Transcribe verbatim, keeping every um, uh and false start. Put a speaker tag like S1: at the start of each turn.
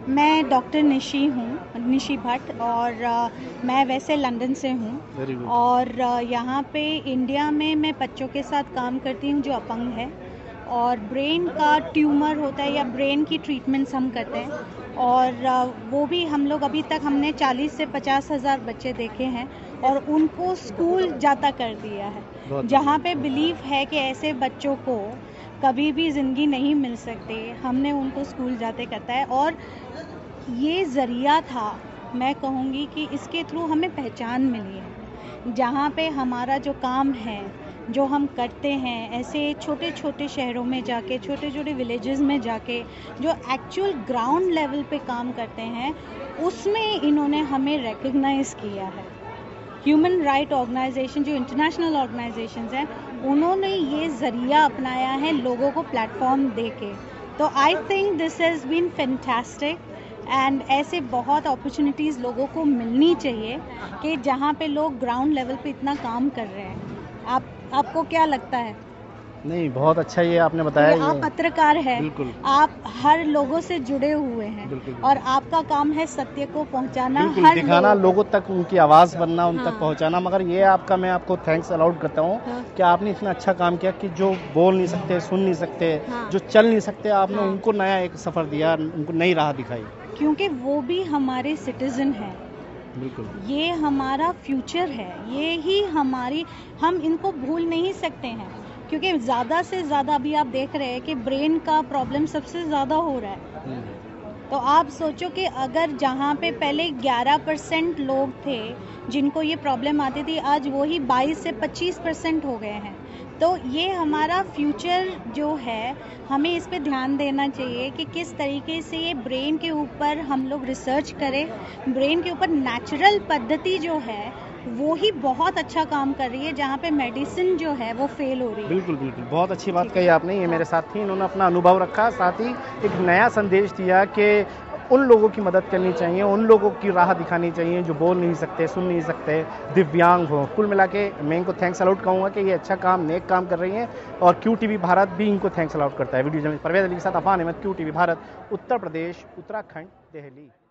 S1: मैं डॉक्टर निशी हूँ, निशी भट्ट, और अ, मैं वैसे लंदन से हूँ। और अ, यहाँ पे इंडिया में मैं बच्चों के साथ काम करती हूँ जो अपंग है, और ब्रेन का ट्यूमर होता है या ब्रेन की ट्रीटमेंट्स हम करते हैं। और अ, वो भी हम लोग अभी तक हमने चालीस से पचास हज़ार बच्चे देखे हैं और उनको स्कूल जाता कर दिया है, जहाँ पे बिलीव है कि ऐसे बच्चों को कभी भी ज़िंदगी नहीं मिल सकती, हमने उनको स्कूल जाते करता है। और ये ज़रिया था, मैं कहूँगी कि इसके थ्रू हमें पहचान मिली है, जहाँ पे हमारा जो काम है, जो हम करते हैं, ऐसे छोटे छोटे शहरों में जाके, छोटे छोटे विलेजेस में जाके जो एक्चुअल ग्राउंड लेवल पे काम करते हैं, उसमें इन्होंने हमें रिकग्नाइज़ किया है। ह्यूमन राइट ऑर्गेनाइजेशन, जो इंटरनेशनल ऑर्गेनाइजेशंस हैं, उन्होंने ये ज़रिया अपनाया है लोगों को प्लेटफॉर्म दे के। तो I think this has been fantastic, and ऐसे बहुत अपॉर्चुनिटीज़ लोगों को मिलनी चाहिए कि जहाँ पे लोग ग्राउंड लेवल पे इतना काम कर रहे हैं। आप आपको क्या लगता है?
S2: नहीं, बहुत अच्छा ये आपने बताया।
S1: ये आप पत्रकार हैं,
S2: बिल्कुल,
S1: आप हर लोगों से जुड़े हुए हैं,
S2: बिल्कुल,
S1: और आपका काम है सत्य को पहुंचाना,
S2: बिल्कुल
S1: हर
S2: दिखाना,
S1: लोगों
S2: लोगों तक उनकी आवाज़ बनना, उन
S1: हाँ।
S2: तक पहुंचाना। मगर ये आपका, मैं आपको थैंक्स अलाउड करता हूँ
S1: हाँ।
S2: कि आपने इतना अच्छा काम किया कि जो बोल नहीं सकते, सुन नहीं सकते,
S1: हाँ।
S2: जो चल नहीं सकते, आपने
S1: हाँ।
S2: उनको नया एक सफ़र दिया, उनको नई राह दिखाई।
S1: क्योंकि वो भी हमारे सिटीजन हैं,
S2: बिल्कुल,
S1: ये हमारा फ्यूचर है, ये ही हमारी, हम इनको भूल नहीं सकते हैं, क्योंकि ज़्यादा से ज़्यादा अभी आप देख रहे हैं कि ब्रेन का प्रॉब्लम सबसे ज़्यादा हो रहा है। तो आप सोचो कि अगर जहाँ पे पहले ग्यारह परसेंट लोग थे जिनको ये प्रॉब्लम आती थी, आज वही बाईस से पच्चीस परसेंट हो गए हैं। तो ये हमारा फ्यूचर जो है, हमें इस पे ध्यान देना चाहिए कि किस तरीके से ये ब्रेन के ऊपर हम लोग रिसर्च करें। ब्रेन के ऊपर नेचुरल पद्धति जो है वो ही बहुत अच्छा काम कर रही है, जहाँ पे मेडिसिन जो है वो फेल हो रही है।
S2: बिल्कुल, बिल्कुल, बहुत अच्छी बात
S1: ठीक
S2: कही
S1: है।
S2: आपने। ये
S1: हाँ।
S2: मेरे साथ थी, इन्होंने अपना अनुभव रखा, साथ ही एक नया संदेश दिया कि उन लोगों की मदद करनी चाहिए, उन लोगों की राह दिखानी चाहिए जो बोल नहीं सकते, सुन नहीं सकते, दिव्यांग हो। कुल मिला के मैं इनको थैंक्स अलाउड कहूँगा कि ये अच्छा काम, नेक काम कर रही हैं, और क्यू टीवी भारत भी इनको थैंक्स अलाउड करता है। वीडियो जर्नलिस्ट परवेज़ अली के साथ अफान अहमद, क्यू टीवी भारत, उत्तर प्रदेश, उत्तराखंड, दिल्ली।